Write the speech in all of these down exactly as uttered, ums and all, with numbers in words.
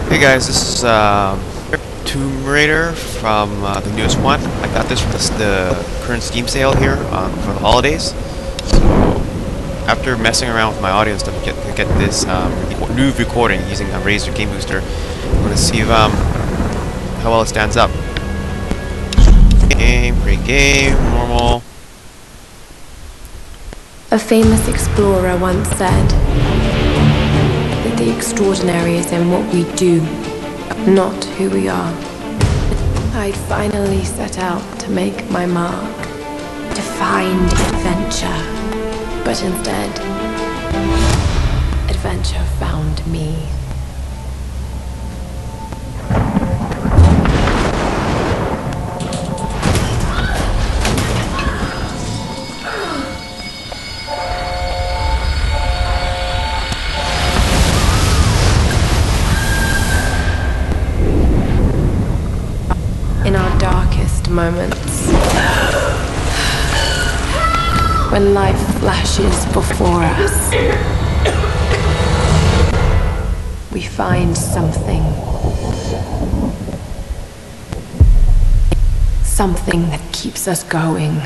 Hey guys, this is um, Tomb Raider from uh, the newest one. I got this from the, the current Steam sale here um, for the holidays. So after messing around with my audio and stuff, to get, to get this um, new recording using a Razer Game Booster, I'm going to see if, um, how well it stands up. Game, great game, normal. A famous explorer once said that the extraordinary is in what we do, not who we are. I'd finally set out to make my mark, to find adventure. But instead, adventure found me. In our darkest moments, when life flashes before us, we find something. Something that keeps us going.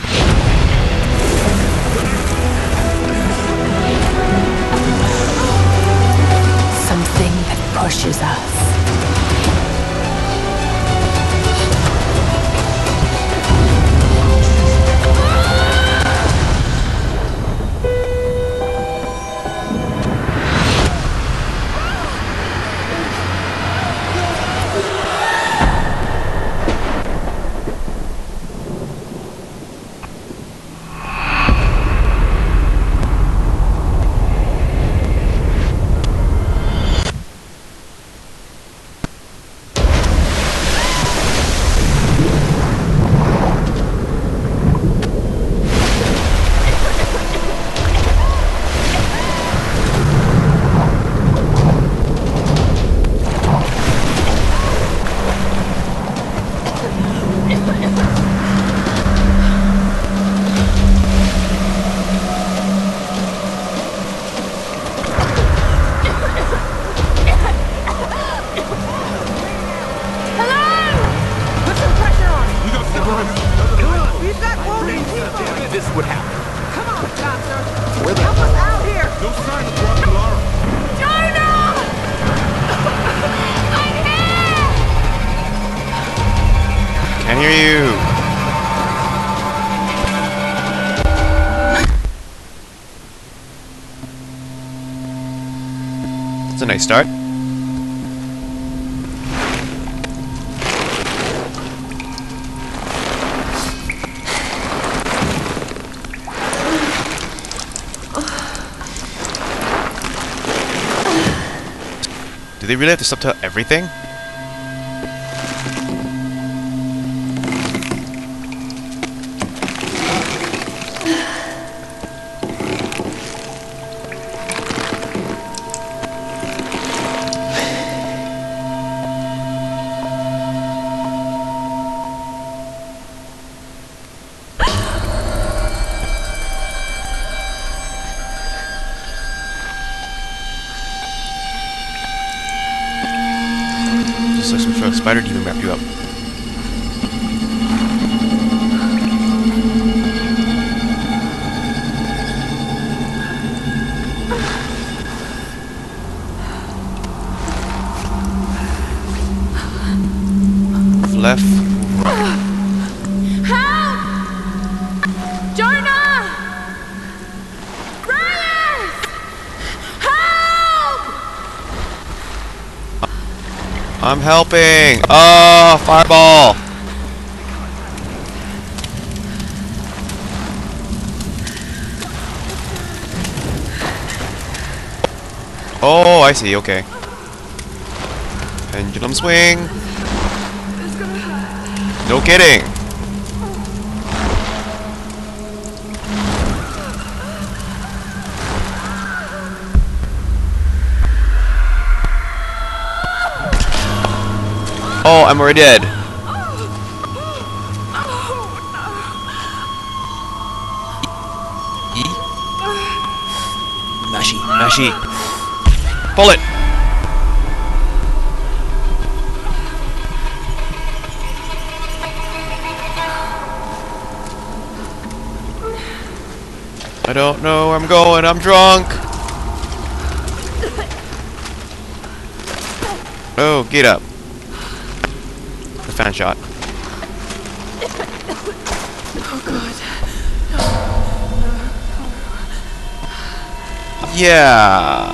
Something that pushes us. This would happen. Come on, doctor. Where the Help us out here. No sign of Rocky Lara. Jonah! I'm here! Can't hear you. That's a nice start. Do they really have to subtitle everything? Just like some sort of spider demon wrapped you up. Left. Help! Jonah! Reyes! Help! I'm helping! Oh, fireball! Oh, I see, okay. Pendulum swing! No kidding! Oh, I'm already dead. E? Mashy, mashy. Pull it! I don't know where I'm going. I'm drunk. Oh, get up. The fan shot. Oh god. Yeah.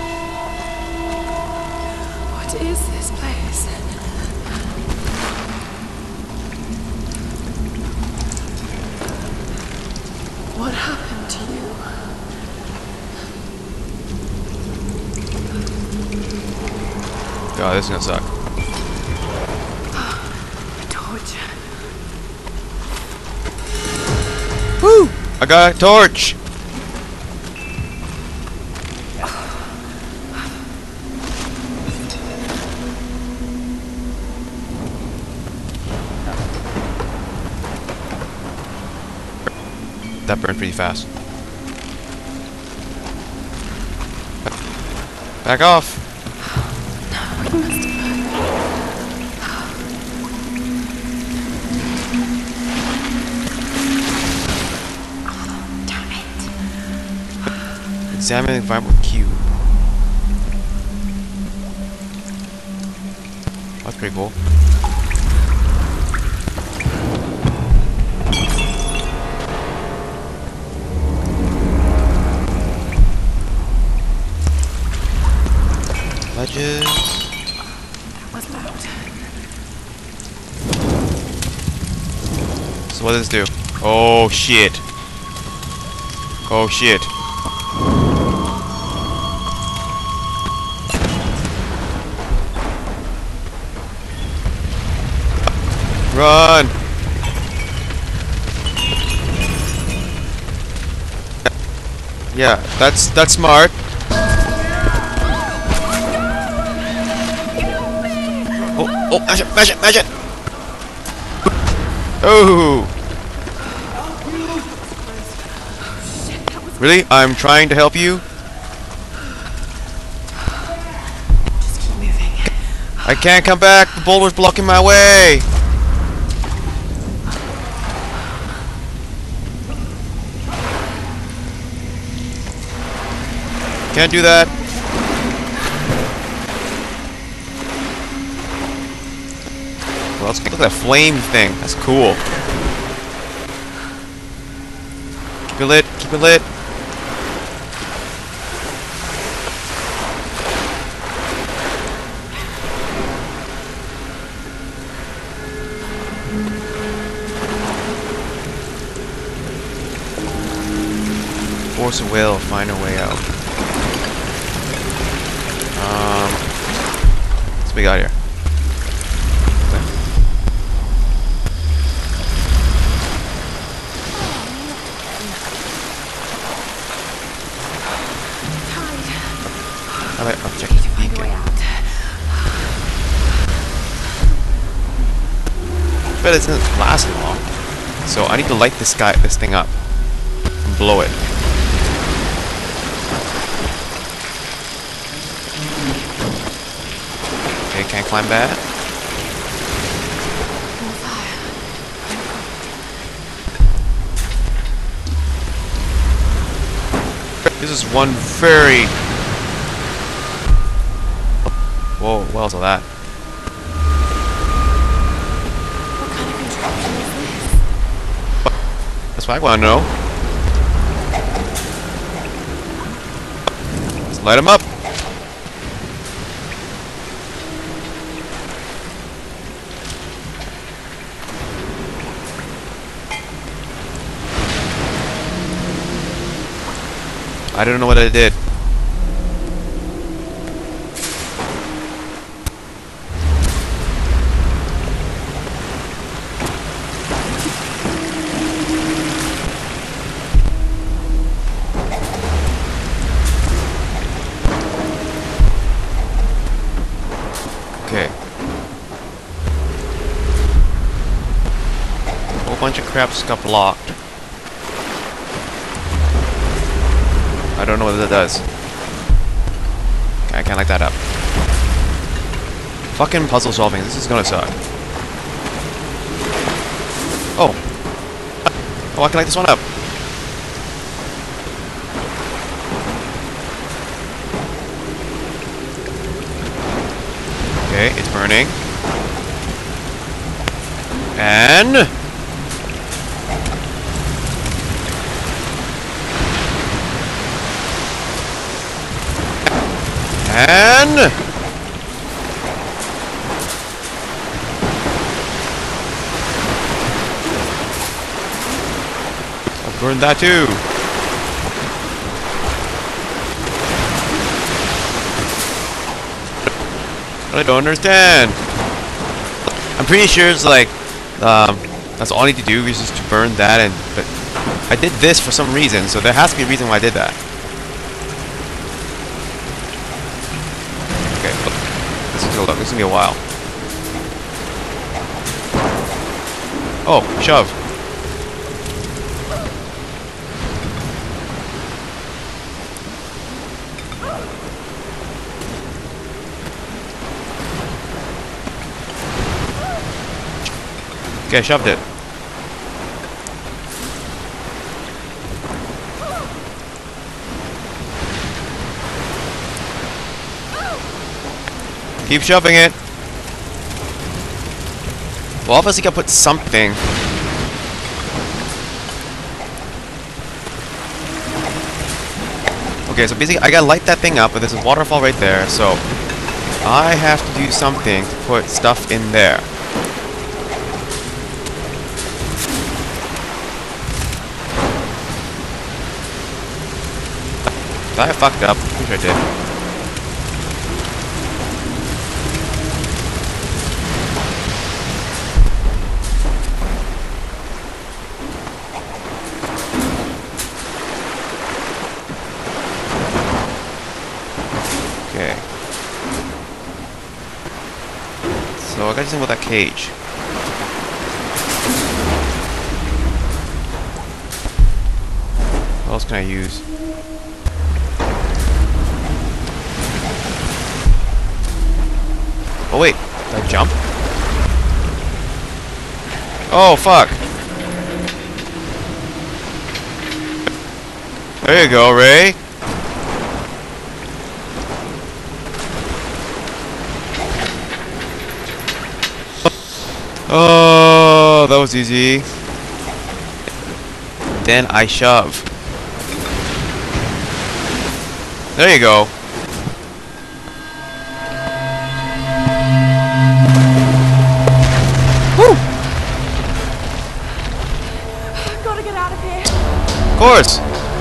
What is this place? What happened to you? God, this is gonna suck. A torch. Woo! I got a torch. That burned pretty fast. Back off. We must Examine the environment cube. That's pretty cool. Ledges. That was loud. So what does this do? Oh shit. Oh shit. Run! Yeah, that's that's smart. Oh, oh, mash it, mash it, mash it! Oh! Really? I'm trying to help you? Just keep moving. I can't come back! The boulder's blocking my way! Can't do that. Well, let's look at that flame thing. That's cool. Keep it lit. Keep it lit. Force a will. Find a way out. Um, what's we got here? Alright, I'll check the Find a way out. Bet it doesn't last long. So I need to light this guy, this thing up, and blow it. Okay, can't climb that. This is one very... Whoa, what else is that? What kind of contraption is this? That's what I want to know. Let's light him up. I don't know what I did. Okay. A whole bunch of crap's got blocked. I don't know what that does. Okay, I can't light that up. Fucking puzzle solving. This is gonna suck. Oh. Oh, I can light this one up. Okay, it's burning. And... And... I've burned that too. I don't understand. I'm pretty sure it's like, um, that's all I need to do is just to burn that, and but I did this for some reason, so there has to be a reason why I did that. Okay, look. This is gonna look. This is gonna be a while. Oh, shove. Okay, I shoved it. Keep shoving it. Well, obviously, gotta put something. Okay, so basically, I gotta light that thing up, but there's a waterfall right there, so I have to do something to put stuff in there. I fucked up. I'm sure I did. Okay. So I got to think about that cage. What else can I use? Oh wait, did I jump? Oh fuck! There you go, Ray! Oh, that was easy. Then I shove. There you go. Of course!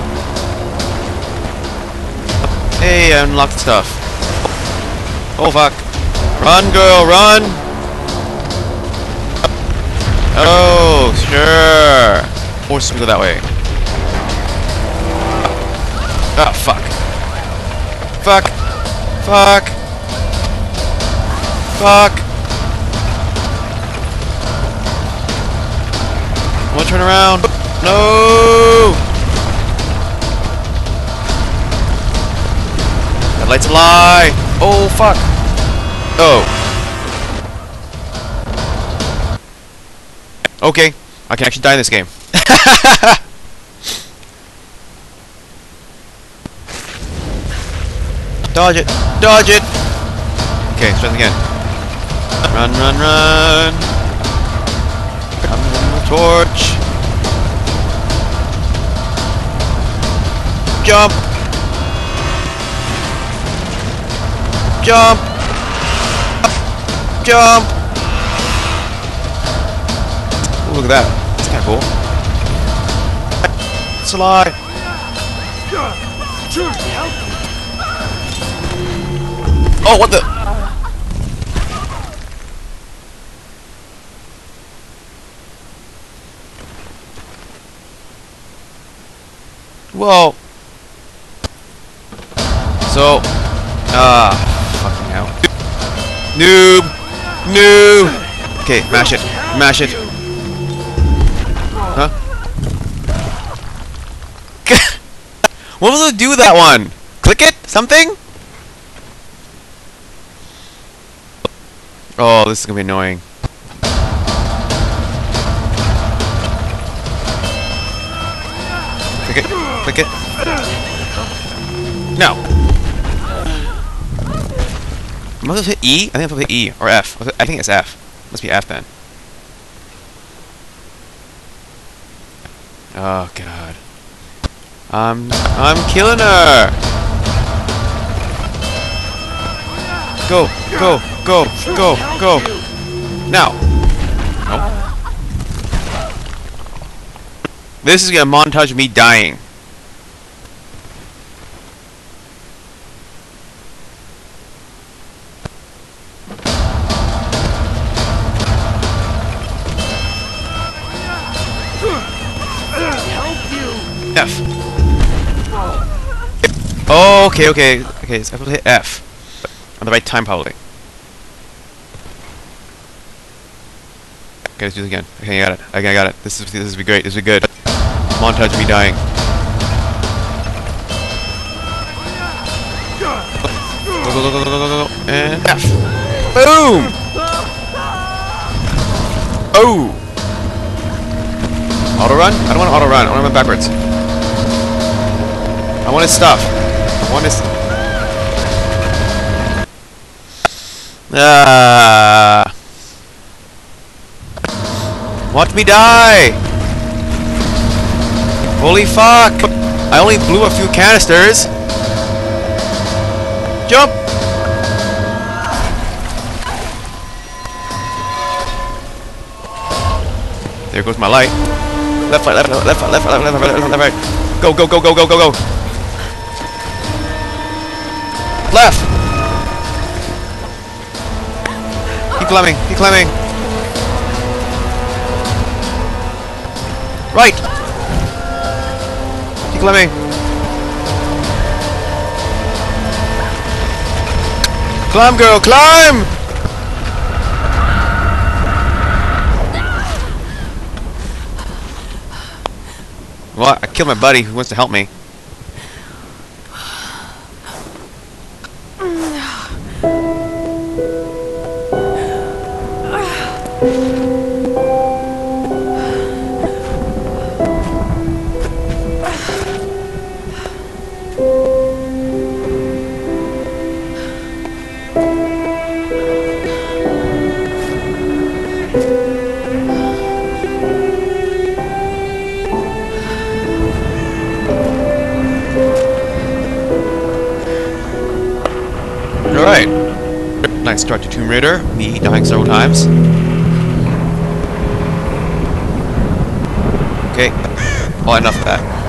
Hey, I unlocked stuff. Oh fuck. Run, girl, run! Oh, sure. Force me to go that way. Ah, fuck. Fuck. Fuck. Fuck. I wanna turn around. No! That light's a lie! Oh, fuck! Oh. Okay, I can actually die in this game. Dodge it! Dodge it! Okay, let's try it again. Run, run, run! Run, run, the torch! Jump! Jump! Jump! Ooh, look at that. That's kinda cool. Slide! Oh, what the? Whoa! So, ah, fucking hell. Noob! Noob! Okay, mash it. Mash it. Huh? What was it do with that one? Click it? Something? Oh, this is gonna be annoying. Click it. Click it. No. I supposed to hit E? I think I'm supposed to hit E or F. I think it's F. Must be F then. Oh god. I'm I'm killing her. Go, go, go, go, go. Now. No. This is a montage of me dying. F. Oh, okay, okay, okay. So I have to hit F at the right time, probably. Okay, let's do it again. Okay, I got it. Okay, I got it. This is this is be great. This is be good. Montage of me dying. Go go go go go go go go and F. Boom. Oh. Auto run? I don't want to auto run. I want to run backwards. I want his stuff. I want his. Ah. Watch me die! Holy fuck! I only blew a few canisters. Jump! There goes my light. Left, right, left, left, left, left, left, left, left, left, left, right. Go, go, go, go, go, go, go. Left. Keep climbing. Keep climbing. Right. Keep climbing. Climb, girl, climb. Well, I killed my buddy who wants to help me. Alright. Nice start to Tomb Raider. Me dying several times. Okay. Oh, enough of that.